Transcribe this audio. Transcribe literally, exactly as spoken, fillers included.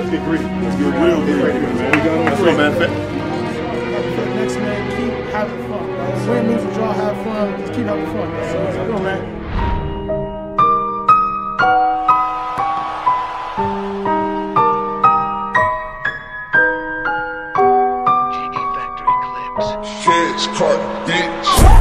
let's get greedy. Let's get real greedy, man. We got on That's real, man. For the next man, keep having fun. Right? Win, lose, or draw, have fun. Just keep having fun. That's all. So, go, man. Factory clips. Kids caught bitch.